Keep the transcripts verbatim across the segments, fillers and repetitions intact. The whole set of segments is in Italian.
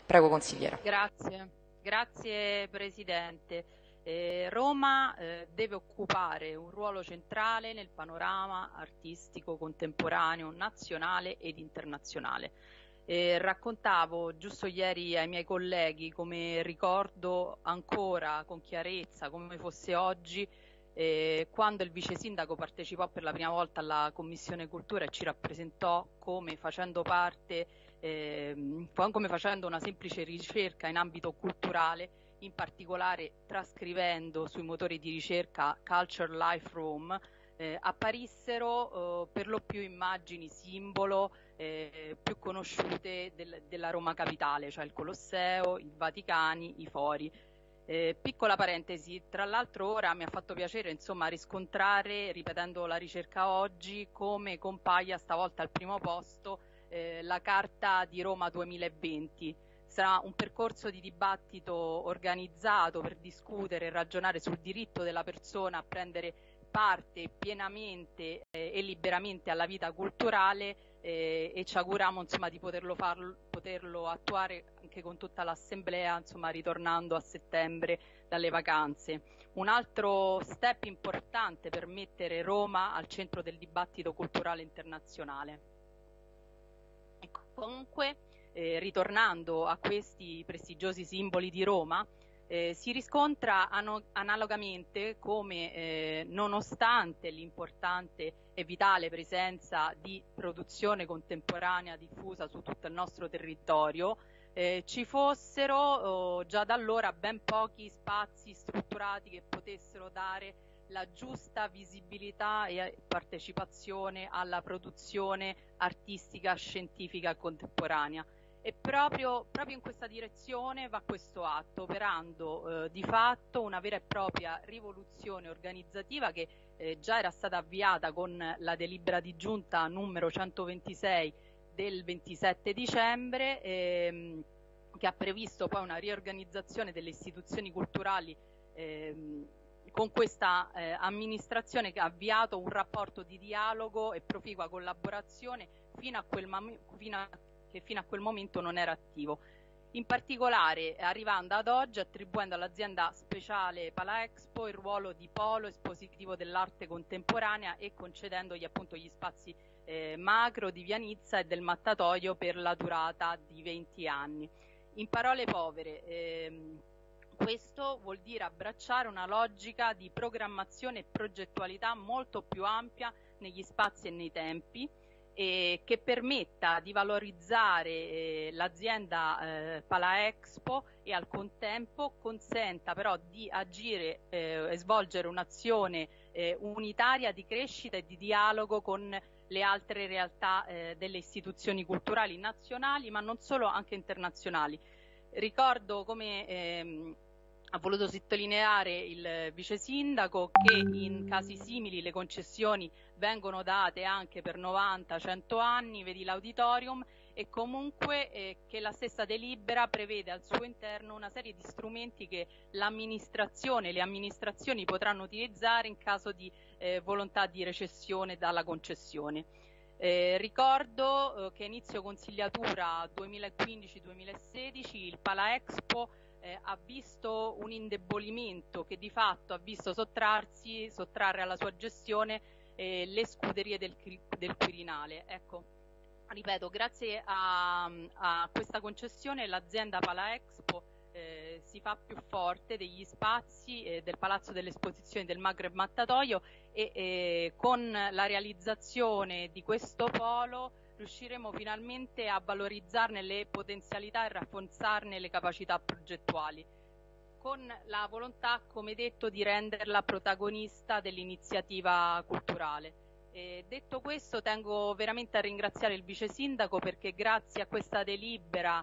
Prego, consigliera. Grazie, grazie Presidente. Eh, Roma eh, deve occupare un ruolo centrale nel panorama artistico contemporaneo nazionale ed internazionale. Eh, raccontavo giusto ieri ai miei colleghi come ricordo ancora con chiarezza, come fosse oggi, eh, quando il vice sindaco partecipò per la prima volta alla Commissione Cultura e ci rappresentò come facendo parte, eh, come facendo una semplice ricerca in ambito culturale, in particolare trascrivendo sui motori di ricerca Culture Life Rome, eh, apparissero eh, per lo più immagini simbolo eh, più conosciute del, della Roma capitale, cioè il Colosseo, i Vaticani, i Fori. Eh, piccola parentesi, tra l'altro ora mi ha fatto piacere insomma riscontrare, ripetendo la ricerca oggi, come compaia stavolta al primo posto eh, la Carta di Roma duemilaventi. Sarà un percorso di dibattito organizzato per discutere e ragionare sul diritto della persona a prendere parte pienamente eh, e liberamente alla vita culturale eh, e ci auguriamo insomma di poterlo, farlo, poterlo attuare anche con tutta l'assemblea, insomma ritornando a settembre dalle vacanze. Un altro step importante per mettere Roma al centro del dibattito culturale internazionale. Ecco, comunque, eh, ritornando a questi prestigiosi simboli di Roma, eh, si riscontra analogamente come eh, nonostante l'importante e vitale presenza di produzione contemporanea diffusa su tutto il nostro territorio, eh, ci fossero oh, già da allora ben pochi spazi strutturati che potessero dare la giusta visibilità e partecipazione alla produzione artistica, scientifica e contemporanea. E proprio, proprio in questa direzione va questo atto, operando eh, di fatto una vera e propria rivoluzione organizzativa che eh, già era stata avviata con la delibera di giunta numero centoventisei del ventisette dicembre, ehm, che ha previsto poi una riorganizzazione delle istituzioni culturali ehm, con questa eh, amministrazione che ha avviato un rapporto di dialogo e proficua collaborazione fino a quel, fino a, che fino a quel momento non era attivo. In particolare arrivando ad oggi attribuendo all'azienda speciale Palaexpo il ruolo di polo espositivo dell'arte contemporanea e concedendogli appunto gli spazi eh, macro di Vianizza e del Mattatoio per la durata di venti anni. In parole povere, ehm, questo vuol dire abbracciare una logica di programmazione e progettualità molto più ampia negli spazi e nei tempi, e che permetta di valorizzare eh, l'azienda eh, Palaexpo e al contempo consenta però di agire eh, e svolgere un'azione eh, unitaria di crescita e di dialogo con le altre realtà eh, delle istituzioni culturali nazionali, ma non solo, anche internazionali. Ricordo come ehm, ha voluto sottolineare il vice sindaco che in casi simili le concessioni vengono date anche per novanta cento anni, vedi l'auditorium, e comunque eh, che la stessa delibera prevede al suo interno una serie di strumenti che l'amministrazione, le amministrazioni potranno utilizzare in caso di eh, volontà di recessione dalla concessione. Eh, ricordo eh, che inizio consigliatura duemilaquindici duemilasedici il Palaexpo Eh, ha visto un indebolimento che di fatto ha visto sottrarsi, sottrarre alla sua gestione eh, le scuderie del, del Quirinale. Ecco, ripeto, grazie a, a questa concessione l'azienda Palaexpo eh, si fa più forte degli spazi eh, del Palazzo delle Esposizioni del Maghreb Mattatoio e eh, con la realizzazione di questo polo riusciremo finalmente a valorizzarne le potenzialità e rafforzarne le capacità progettuali, con la volontà, come detto, di renderla protagonista dell'iniziativa culturale. E detto questo, tengo veramente a ringraziare il vice sindaco perché grazie a questa delibera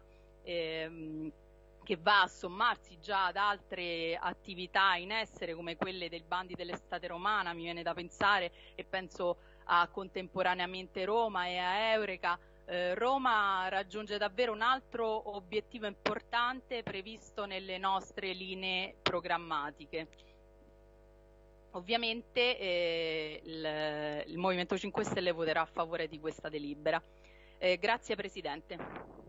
ehm, che va a sommarsi già ad altre attività in essere come quelle del bandi dell'estate romana, mi viene da pensare, e penso a Contemporaneamente Roma e a Eureka, eh, Roma raggiunge davvero un altro obiettivo importante previsto nelle nostre linee programmatiche. Ovviamente eh, il, il Movimento cinque Stelle voterà a favore di questa delibera. Eh, grazie Presidente.